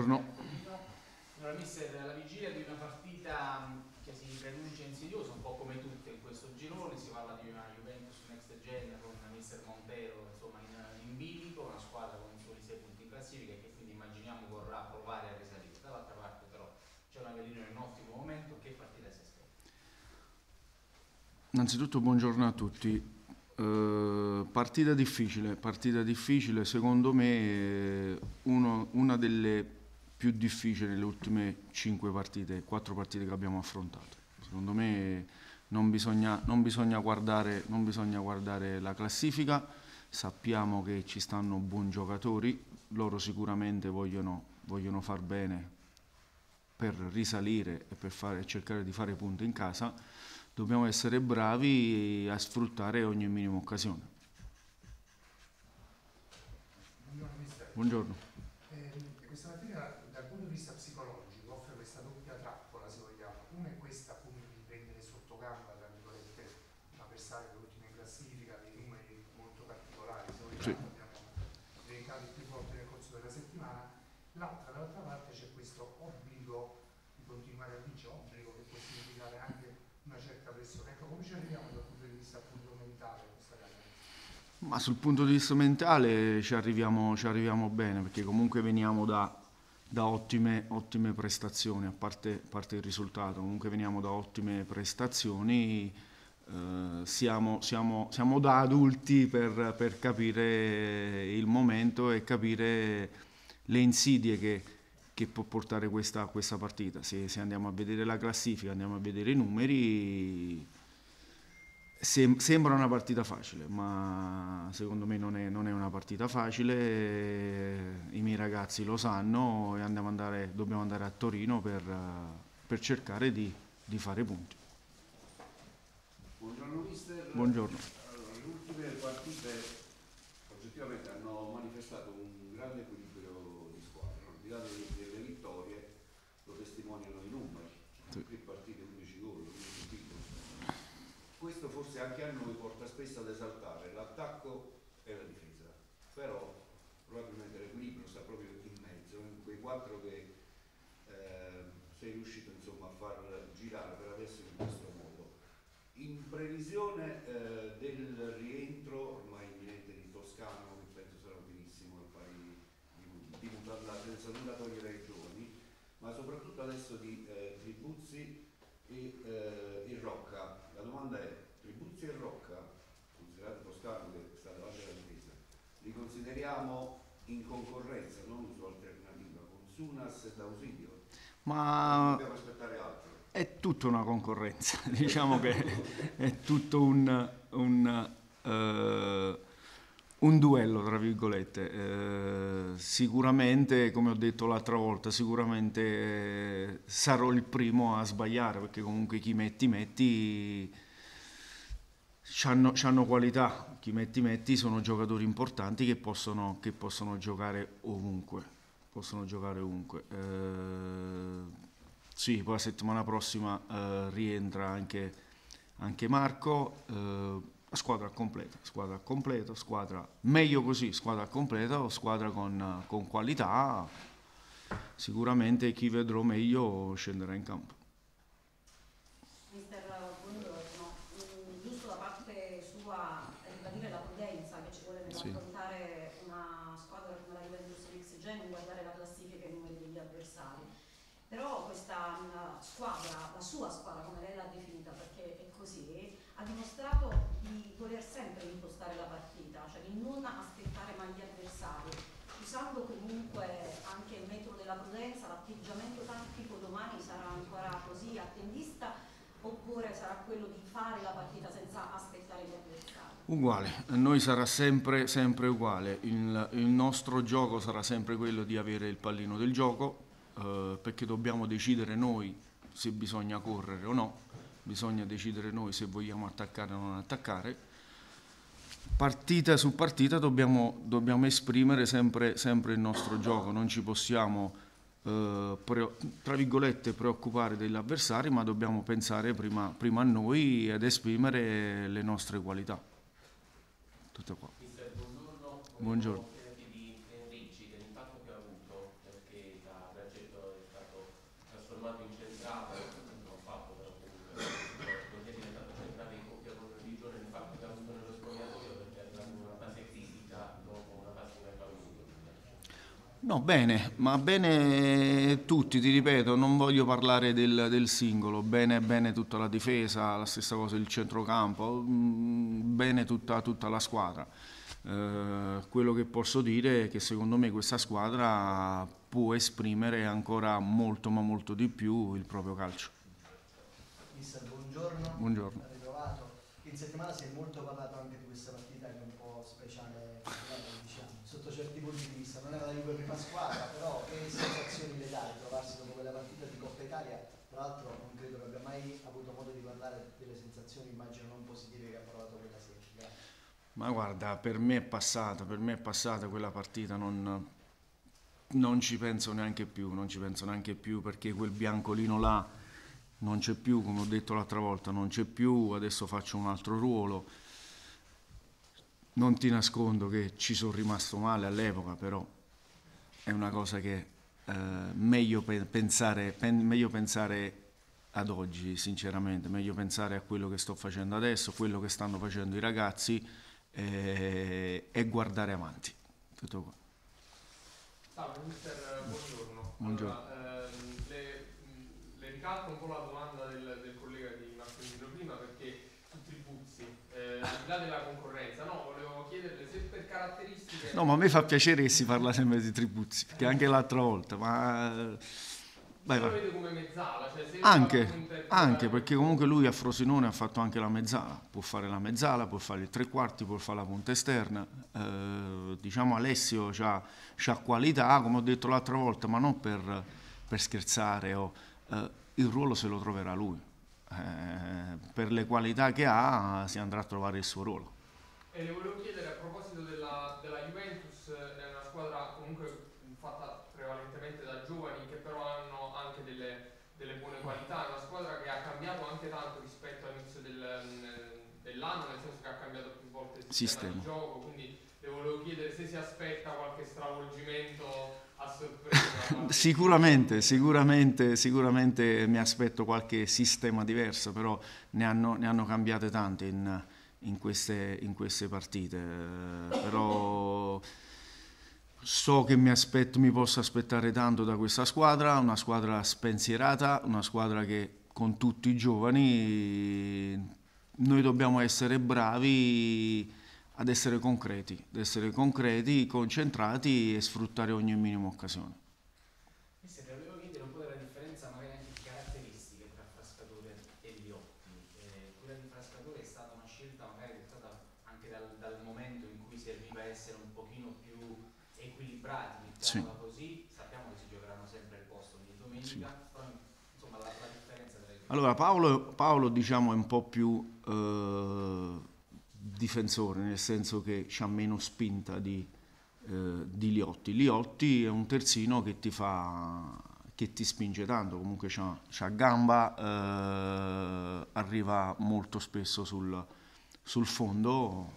Buongiorno. Allora, mister, alla vigilia di una partita che si preannuncia insidiosa, un po' come tutte in questo girone, si parla di una Juventus Next Gen con mister Montero, insomma, in bilico, una squadra con soli 6 punti in classifica e che quindi immaginiamo vorrà provare a risalire. Dall'altra parte però c'è un Avellino in un ottimo momento. Che partita si aspetta? Innanzitutto buongiorno a tutti. Partita difficile, secondo me una delle più difficili nelle ultime 4 partite che abbiamo affrontato. Secondo me non bisogna guardare la classifica, sappiamo che ci stanno buoni giocatori, loro sicuramente vogliono far bene per risalire e per cercare di fare punti in casa. Dobbiamo essere bravi a sfruttare ogni minima occasione. Buongiorno mister. Buongiorno. Questa mattina dal punto di vista psicologico offre questa doppia trappola, se vogliamo. Una è questa appunto di prendere sotto gamba, tra virgolette, un avversario dell'ultima in classifica, dei numeri molto particolari, se vogliamo, Sì. abbiamo dedicati più volte nel corso della settimana. Dall'altra parte c'è questo obbligo di continuare a vincere, obbligo che può significare anche una certa pressione. Ecco, come ci arriviamo dal punto di vista appunto mentale a questa gara? Ma sul punto di vista mentale ci arriviamo bene, perché comunque veniamo da ottime prestazioni, a parte il risultato, comunque veniamo da ottime prestazioni, siamo da adulti per capire il momento e capire le insidie che può portare questa partita. Se andiamo a vedere la classifica, andiamo a vedere i numeri, sembra una partita facile, ma secondo me non è una partita facile. I miei ragazzi lo sanno e dobbiamo andare a Torino per cercare di fare punti. Buongiorno mister. Buongiorno. Allora, le ultime partite oggettivamente hanno manifestato un grande equilibrio di squadra, no? Al di là delle vittorie lo testimoniano i numeri, Sì. 3 partite, 11 gol, 11 titoli. Questo forse anche a noi porta spesso ad esaltare l'attacco e la difesa, però probabilmente l'equilibrio sta proprio in mezzo, in quei 4 che sei riuscito insomma a far girare per adesso in questo modo. In previsione del rientro ormai imminente di Toscano, che penso sarà utilissimo al pari di Mutalla, senza nulla togliere ai giovani, ma soprattutto adesso di Tribuzzi e Rocca. La domanda è: Tribuzzi e Rocca, considerato Toscano che sta davanti alla difesa, li consideriamo in concorrenza, non su alternativa, con Sunas e D'Ausilio? Ma Dobbiamo aspettare altro. è tutta una concorrenza, diciamo che è tutto un duello, tra virgolette. Sicuramente, come ho detto l'altra volta, sicuramente sarò il primo a sbagliare, perché comunque chi metti c'hanno qualità, chi metti sono giocatori importanti che possono giocare ovunque. Sì, poi la settimana prossima rientra anche Marco. Squadra completa, squadra meglio così, squadra completa o squadra con qualità. Sicuramente chi vedrò meglio scenderà in campo. Mister, buongiorno. Giusto da parte sua ribadire la prudenza che ci vuole nell'affrontare una squadra come la Juventus Next Gen, guardare la classifica e i numeri degli avversari. Però questa squadra, la sua squadra come lei l'ha definita, perché è così, ha dimostrato di voler sempre impostare la partita, cioè di non aspettare mai gli avversari, usando comunque anche il metodo della prudenza. L'atteggiamento tattico domani sarà ancora così attendista, oppure sarà quello di fare la partita senza aspettare gli avversari? Uguale, a noi sarà sempre uguale, il nostro gioco sarà sempre quello di avere il pallino del gioco, perché dobbiamo decidere noi se bisogna correre o no, bisogna decidere noi se vogliamo attaccare o non attaccare. Partita su partita dobbiamo esprimere sempre il nostro gioco, non ci possiamo tra virgolette preoccupare degli avversari, ma dobbiamo pensare prima a noi ed esprimere le nostre qualità. Tutto qua. Mister, buongiorno. Buongiorno. Chiederti di Enrici, dell'impatto che ha avuto, perché da trasformato incentrato, non fatto però comunque è diventato centrale in coppia con i giorni fa, che ha avuto nello spogliatoio perché è arrivato in una fase critica dopo una fase che aveva avuto. No, bene, ma bene tutti, ti ripeto, non voglio parlare del singolo, bene tutta la difesa, la stessa cosa il centrocampo, bene tutta la squadra. Quello che posso dire è che secondo me questa squadra può esprimere ancora molto ma molto di più il proprio calcio. Mister, buongiorno. Buongiorno. Ben ritrovato. In settimana si è molto parlato anche di questa partita che è un po' speciale, diciamo, sotto certi punti di vista. Non era la Juve prima squadra, però che sensazioni le dà trovarsi dopo quella partita di Coppa Italia? Tra l'altro non credo che abbia mai avuto modo di parlare delle sensazioni, immagino non positive, che ha provato quella sera. Grazie. Ma guarda, per me è passata quella partita, non ci penso neanche più, perché quel biancolino là non c'è più, come ho detto l'altra volta, non c'è più, adesso faccio un altro ruolo. Non ti nascondo che ci sono rimasto male all'epoca, però è una cosa che meglio pensare ad oggi, sinceramente, meglio pensare a quello che sto facendo adesso, quello che stanno facendo i ragazzi e guardare avanti. Tutto qua. Salve mister, buongiorno. Buongiorno. Allora, le ricalco un po' la domanda del collega di Martino prima, perché su Tribuzzi, al di là della concorrenza, no, volevo chiederle se per caratteristiche... No, ma a me fa piacere che si parla sempre di Tribuzzi, perché anche l'altra volta, ma... Vai. Lo vede come mezzala? Cioè se anche perché comunque lui a Frosinone ha fatto anche la mezzala, può fare la mezzala, può fare il tre quarti, può fare la punta esterna, diciamo Alessio c'ha qualità, come ho detto l'altra volta, ma non per scherzare, il ruolo se lo troverà lui, per le qualità che ha si andrà a trovare il suo ruolo. E le volevo chiedere a proposito della Juventus, è una squadra comunque fatta prevalentemente da giovani che però hanno anche delle buone qualità, è una squadra che ha cambiato anche tanto rispetto all'inizio dell'anno, nel senso che ha cambiato più volte il sistema di gioco, quindi le volevo chiedere se si aspetta qualche stravolgimento a sorpresa. Sicuramente mi aspetto qualche sistema diverso, però ne hanno cambiate tante in queste partite, però so che mi posso aspettare tanto da questa squadra, una squadra spensierata, una squadra che con tutti i giovani noi dobbiamo essere bravi ad essere concreti, concentrati e sfruttare ogni minima occasione. Mister, volevo chiedere un po' della differenza magari anche di caratteristiche tra Frascatore e Liotti. Quella di Frascatore è stata una scelta magari dettata anche dal momento in cui serviva essere un pochino più equilibrati, mettiamola così. Sappiamo che si giocheranno sempre il posto ogni domenica, però insomma la differenza tra i due. Allora Paolo diciamo è un po' più difensore, nel senso che c'ha meno spinta di Liotti. Liotti è un terzino che ti spinge tanto, comunque c'ha gamba, arriva molto spesso sul fondo.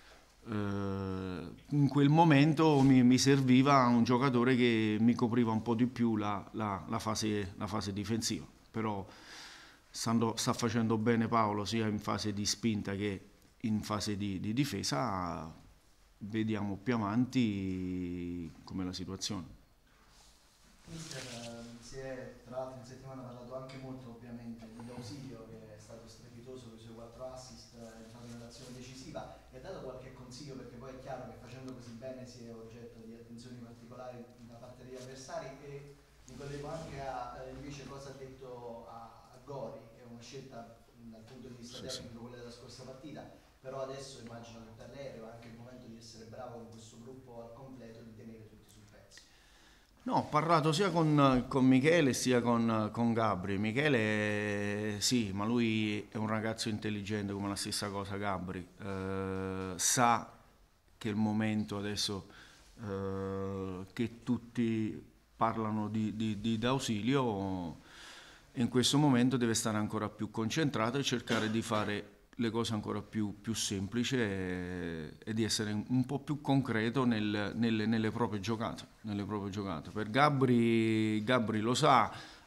In quel momento mi serviva un giocatore che mi copriva un po' di più la fase difensiva, però sta facendo bene Paolo sia in fase di spinta che in fase di difesa. Vediamo più avanti com'è la situazione. Mister, si è tra l'altro in settimana parlato anche molto ovviamente di D'Ausilio, che è stato strepitoso con i suoi 4 assist, è entrato nell'azione decisiva, e ha dato qualche consiglio, perché poi è chiaro che facendo così bene si è oggetto di attenzioni particolari da parte degli avversari, e mi collego anche a invece cosa ha detto a Gori, che è una scelta dal punto di vista tecnico quella della scorsa partita, però adesso immagino che per lei arriva anche il momento di essere bravo con questo gruppo al completo, di tenere tutti sul pezzo. No, ho parlato sia con Michele sia con Gabri. Michele sì, ma lui è un ragazzo intelligente come la stessa cosa Gabri, sa che è il momento adesso che tutti parlano di D'Ausilio, e in questo momento deve stare ancora più concentrato e cercare di fare le cose ancora più semplici e di essere un po' più concreto nelle proprie giocate. Per Gabri lo sa,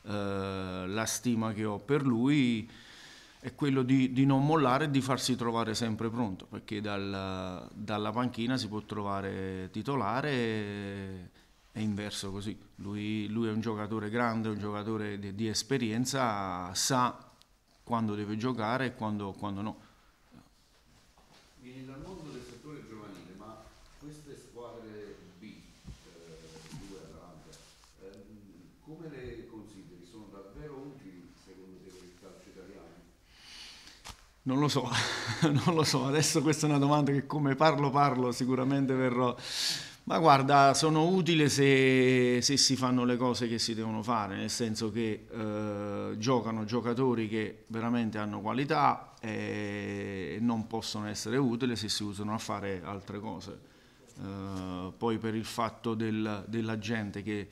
la stima che ho per lui è quello di non mollare e di farsi trovare sempre pronto, perché dalla panchina si può trovare titolare e inverso così. Lui è un giocatore grande, un giocatore di esperienza, sa quando deve giocare e quando no. Vieni dal mondo del settore giovanile, ma queste squadre B, 2 Atalanta, come le consideri? Sono davvero utili secondo te per il calcio italiano? Non lo so, non lo so, adesso questa è una domanda che come parlo sicuramente verrò. Ma guarda, sono utili se si fanno le cose che si devono fare, nel senso che giocano giocatori che veramente hanno qualità e non possono essere utili se si usano a fare altre cose. Poi per il fatto della gente che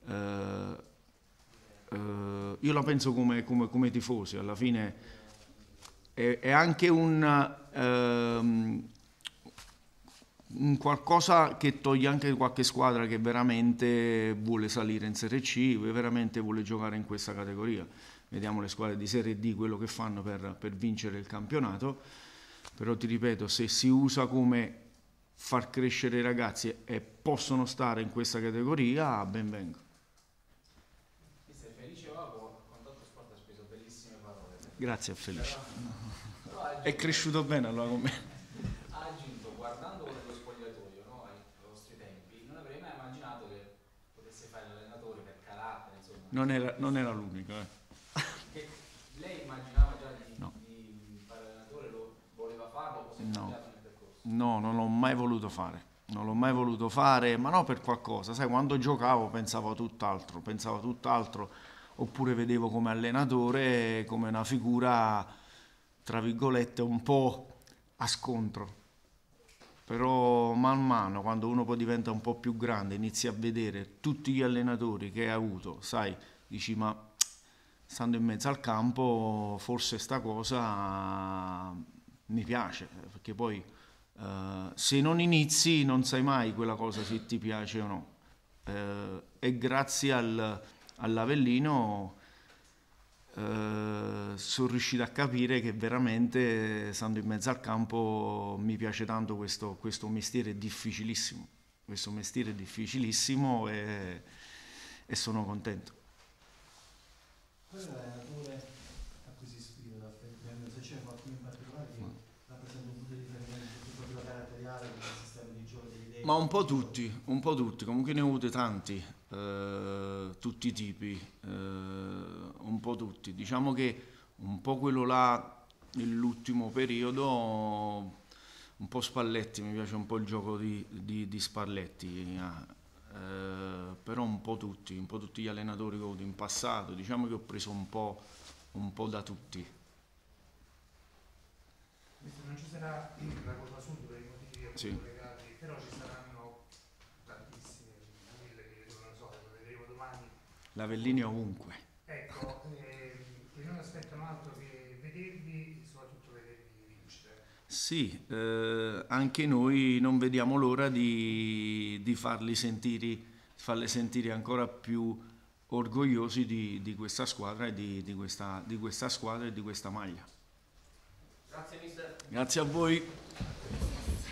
io la penso come tifosi, alla fine è anche un qualcosa che toglie anche qualche squadra che veramente vuole salire in Serie C, veramente vuole giocare in questa categoria. Vediamo le squadre di Serie D quello che fanno per vincere il campionato, però ti ripeto, se si usa come far crescere i ragazzi e possono stare in questa categoria, ben venga. Mister Felice Vago, con tanto sport ha speso bellissime parole. Grazie a Felice. È cresciuto bene allora con me. Non era l'unico. Lei immaginava già di fare allenatore, lo voleva farlo o si è cambiato nel percorso? No, non l'ho mai voluto fare. Non l'ho mai voluto fare, ma non per qualcosa. Sai, quando giocavo pensavo a tutt'altro, oppure vedevo come allenatore come una figura, tra virgolette, un po' a scontro. Però man mano, quando uno poi diventa un po' più grande, inizi a vedere tutti gli allenatori che hai avuto, sai, dici ma stando in mezzo al campo forse sta cosa mi piace, perché poi se non inizi non sai mai quella cosa se ti piace o no. E grazie all'Avellino sono riuscito a capire che veramente stando in mezzo al campo mi piace tanto questo mestiere difficilissimo, e sono contento. Qual è l'allenatore a cui si ispira da Ferdinando? Se c'è qualcuno in particolare che rappresenta un punto di riferimento proprio caratteriale del sistema di gioco, delle idee? Ma un po' tutti, comunque ne ho avuti tanti, tutti i tipi, un po' tutti. Diciamo che un po' quello là nell'ultimo periodo, un po' Spalletti, mi piace un po' il gioco di Spalletti, però un po' tutti gli allenatori che ho avuto in passato, diciamo che ho preso un po' da tutti. Non ci sarà la Coppa Sud per i motivi legati, però ci saranno tantissime, mille che non lo so, lo vedremo domani. L'Avellini ovunque. Ecco, che non aspettano altro che vedervi e soprattutto vedervi vincere. Sì, anche noi non vediamo l'ora di farli sentire ancora più orgogliosi di questa squadra e di questa squadra e di questa maglia. Grazie mister. Grazie a voi.